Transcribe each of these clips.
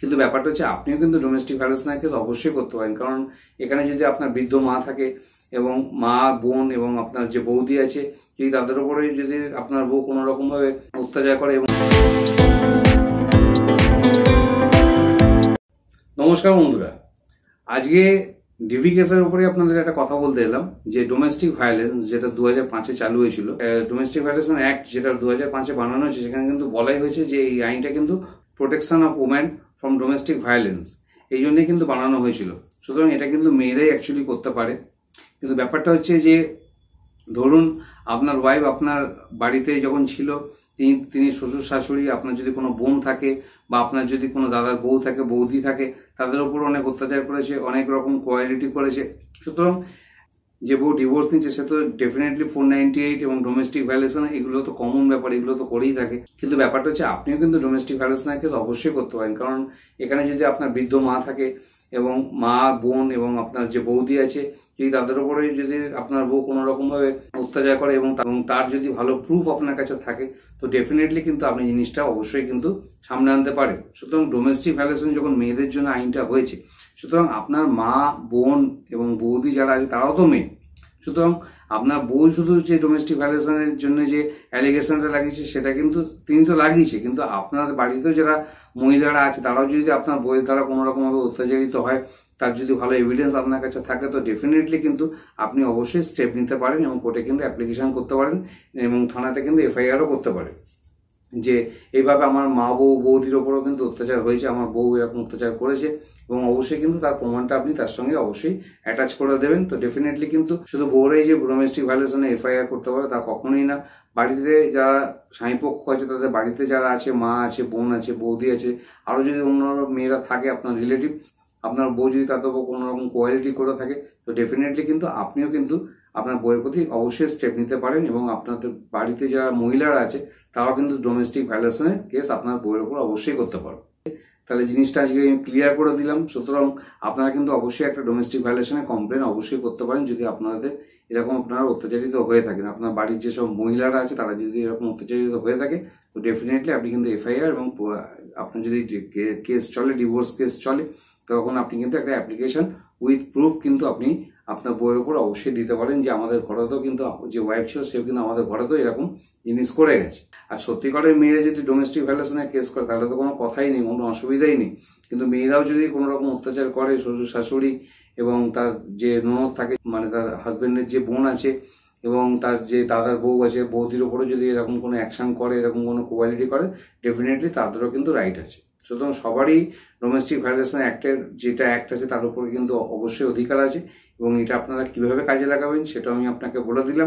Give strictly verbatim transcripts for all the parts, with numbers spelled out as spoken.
কিন্তু ব্যাপারটা হচ্ছে আপনিও কিন্তু ডোমেস্টিক ভায়োলেন্সের কেস অবশ্যই করতে পারেন। কারণ এখানে যদি আপনার বৃদ্ধ মা থাকে এবং মা বোন এবং আপনার যে বৌদি আছে, যদি তাদের উপরে যদি আপনার বউ কোনো রকম ভাবে অত্যাচার করে এবং নমস্কার বন্ধুরা, আজকে ডিভি কেসের উপরে আপনাদের একটা কথা বলতে এলাম যে ডোমেস্টিক ভায়োলেন্স যেটা দু হাজার পাঁচে চালু হয়েছিল, ডোমেস্টিক ভায়োলেন্স অ্যাক্ট যেটা দু হাজার পাঁচে বানানো হয়েছে, সেখানে কিন্তু বলাই হয়েছে যে এই আইনটা কিন্তু protection of woman from domestic violence এই জন্যই কিন্তু বানানো হয়েছিল। সুতরাং এটা কিন্তু মেয়েরাই অ্যাকচুয়ালি করতে পারে। কিন্তু ব্যাপারটা হচ্ছে যে ধরুন আপনার ওয়াইফ আপনার বাড়িতে যখন ছিল, তিনি তিনি শ্বশুর শাশুড়ি, আপনার যদি কোনো বোন থাকে বা আপনার যদি কোনো দাদার বউ থাকে, বৌদি থাকে, তাদের উপর অনেক অত্যাচার করেছে, অনেক রকম কোয়ালিটি করেছে। সুতরাং যে বউ ডিভোর্স নিচ্ছে সে তো ডেফিনেটলি ফোর নাইনটি এইট এবং ডোমেস্টিক ভায়োলেশন এগুলো তো কমন ব্যাপার, এগুলো তো করেই থাকে। কিন্তু ব্যাপারটা হচ্ছে আপনিও কিন্তু ডোমেস্টিক ভায়োলেশনের কেস অবশ্যই করতে পারেন। কারণ এখানে যদি আপনার বৃদ্ধ মা থাকে এবং মা বোন এবং আপনার যে বৌদি আছে, যদি তাদের উপরে যদি আপনার বউ কোনো রকম ভাবে অত্যাচার করে এবং তার যদি ভালো প্রুফ আপনার কাছে থাকে, তো ডেফিনেটলি কিন্তু আপনি জিনিসটা অবশ্যই কিন্তু সামনে আনতে পারেন। সুতরাং ডোমেস্টিক ভায়োলেশন যখন মেয়েদের জন্য আইনটা হয়েছে, সুতরাং আপনার মা বোন এবং বৌদি যারা আছে তারাও তো মেয়ে। সুতরাং আপনার বউ শুধু যে ডোমেস্টিক ভায়োলেশনের জন্য যে অ্যালিগেশনটা লাগিয়েছে সেটা কিন্তু তিনি তো লাগিয়েছে, কিন্তু আপনার বাড়িতেও যারা মহিলারা আছে তারাও যদি আপনার বইয়ের দ্বারা কোনো রকমভাবে অত্যাচারিত হয়, তার যদি ভালো এভিডেন্স আপনার কাছে থাকে, তো ডেফিনেটলি কিন্তু আপনি অবশ্যই স্টেপ নিতে পারেন এবং কোর্টে কিন্তু অ্যাপ্লিকেশন করতে পারেন এবং থানাতে কিন্তু এফআইআরও করতে পারেন যে এইভাবে আমার মা বউ বৌদির ওপরও কিন্তু অত্যাচার হয়েছে, আমার বউ এরকম অত্যাচার করেছে, এবং অবশ্যই কিন্তু তার প্রমাণটা আপনি তার সঙ্গে অবশ্যই অ্যাটাচ করে দেবেন। তো ডেফিনেটলি কিন্তু শুধু বউরাই যে ডোমেস্টিক ভায়োলেশনে এফআইআর করতে পারে তা কখনোই না। বাড়িতে যারা স্বামীপক্ষ আছে, তাদের বাড়িতে যারা আছে, মা আছে, বোন আছে, বৌদি আছে, আরও যদি অন্য মেয়েরা থাকে আপনার রিলেটিভ, আপনার বউ যদি তাদের উপর কোনো রকম কোয়ালিটি করে থাকে, তো ডেফিনেটলি কিন্তু আপনিও কিন্তু আপনার বউয়ের প্রতি অবশ্যই স্টেপ নিতে পারেন এবং আপনাদের বাড়িতে যারা মহিলারা আছে তারাও কিন্তু ডোমেস্টিক ভায়োলেশনের কেস আপনার বউয়ের উপর অবশ্যই করতে পারো। তাহলে জিনিসটা আজকে ক্লিয়ার করে দিলাম। সুতরাং আপনারা কিন্তু অবশ্যই একটা ডোমেস্টিক ভায়োলেশনের কমপ্লেন অবশ্যই করতে পারেন যদি আপনাদের এরকম আপনারা অত্যাচারিত হয়ে থাকেন। আপনার বাড়ির যেসব মহিলারা আছে তারা যদি এরকম অত্যাচারিত হয়ে থাকে, তো ডেফিনেটলি আপনি কিন্তু এফআইআর এবং আপনার যদি কেস চলে, ডিভোর্স কেস চলে, তখন আপনি কিন্তু একটা অ্যাপ্লিকেশন উইথ প্রুফ কিন্তু আপনি আপনার বইয়ের উপর অবশ্যই দিতে পারেন যে আমাদের ঘরেতেও কিন্তু যে ওয়াইফ ছিল সেও কিন্তু আমাদের ঘরেতেও এরকম জিনিস করে গেছে। আর সত্যিকারের মেয়েরা যদি ডোমেস্টিক ভায়োলেশনের কেস করে তাহলে তো কোনো কথাই নেই, কোনো অসুবিধাই নেই। কিন্তু মেয়েরাও যদি কোনো রকম অত্যাচার করে, শ্বশুর শাশুড়ি এবং তার যে ননদ থাকে, মানে তার হাজবেন্ডের যে বোন আছে এবং তার যে দাদার বউ আছে, বৌদির ওপরে যদি এরকম কোনো অ্যাকশন করে, এরকম কোনো কোয়ালিটি করে, ডেফিনেটলি তাদেরও কিন্তু রাইট আছে। সুতরাং সবারই ডোমেস্টিক ভায়োলেশন অ্যাক্টের যেটা অ্যাক্ট আছে তার উপরে কিন্তু অবশ্যই অধিকার আছে এবং এটা আপনারা কিভাবে কাজে লাগাবেন সেটা আমি আপনাকে বলে দিলাম।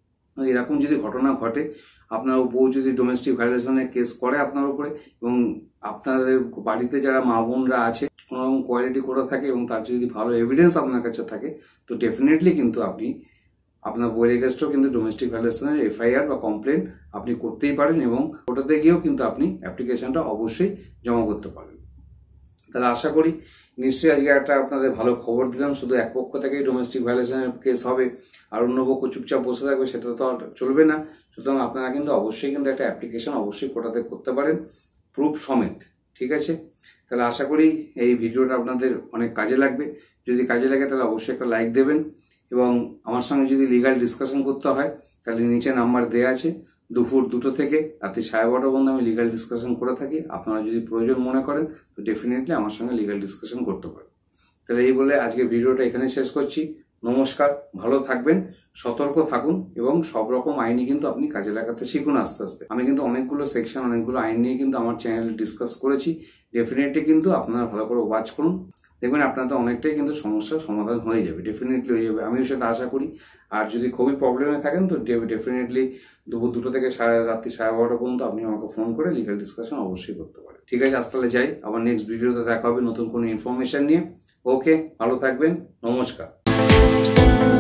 এরকম যদি ঘটনা ঘটে, আপনার বউ যদি ডোমেস্টিক ভায়োলেশনের কেস করে আপনার উপরে এবং আপনাদের বাড়িতে যারা মা বোনরা আছে কোনো রকম কোয়ালিটি করে থাকে এবং তার যদি ভালো এভিডেন্স আপনার কাছে থাকে, তো ডেফিনেটলি কিন্তু আপনি আপনার বইয়ের এগেনস্টও কিন্তু ডোমেস্টিক ভায়োলেশনের এফআইআর বা কমপ্লেন আপনি করতেই পারেন এবং কোর্টে গিয়েও কিন্তু আপনি অ্যাপ্লিকেশনটা অবশ্যই জমা করতে পারেন। তাহলে আশা করি নিশ্চয়ই আজকে একটা আপনাদের ভালো খবর দিলাম। শুধু এক পক্ষ থেকেই ডোমেস্টিক ভায়োলেশনের কেস হবে আর অন্য পক্ষ চুপচাপ বসে থাকবে, সেটা তো আর চলবে না। সুতরাং আপনারা কিন্তু অবশ্যই কিন্তু একটা অ্যাপ্লিকেশন অবশ্যই কোর্টে করতে পারেন প্রুফ সমেত, ঠিক আছে? তাহলে আশা করি এই ভিডিওটা আপনাদের অনেক কাজে লাগবে। যদি কাজে লাগে তাহলে অবশ্যই একটা লাইক দেবেন এবং আমার সঙ্গে যদি লিগাল ডিসকাশন করতে হয় তাহলে নিচে নাম্বার দেওয়া আছে। দুপুর দুটো থেকে রাত্রি সাড়ে বারোটা পর্যন্ত আমি লিগাল ডিসকাশন করে থাকি। আপনারা যদি প্রয়োজন মনে করেন তো ডেফিনেটলি আমার সঙ্গে লিগাল ডিসকাশন করতে পারেন। তাহলে এই বলে আজকে ভিডিওটা এখানে শেষ করছি। নমস্কার, ভালো থাকবেন, সতর্ক থাকুন এবং সব রকম আইনই কিন্তু আপনি কাজে লাগাতে শিখুন আস্তে আস্তে। আমি কিন্তু অনেকগুলো সেকশন, অনেকগুলো আইন নিয়ে কিন্তু আমার চ্যানেলে ডিসকাস করেছি। ডেফিনেটলি কিন্তু আপনারা ভালো করে ওয়াচ করুন, দেখবেন আপনাদের অনেকটাই কিন্তু সমস্যার সমাধান হয়ে যাবে, ডেফিনেটলি হয়ে যাবে, আমিও সেটা আশা করি। আর যদি খুবই প্রবলেমে থাকেন তো ডেফিনেটলি দুপুর দুটো থেকে সাড়ে রাত্রি সাড়ে বারোটা পর্যন্ত আপনি আমাকে ফোন করে লিগাল ডিসকাশন অবশ্যই করতে পারেন। ঠিক আছে, আজ তাহলে যাই, আবার নেক্সট ভিডিওতে দেখা হবে নতুন কোনো ইনফরমেশন নিয়ে। ওকে, ভালো থাকবেন, নমস্কার।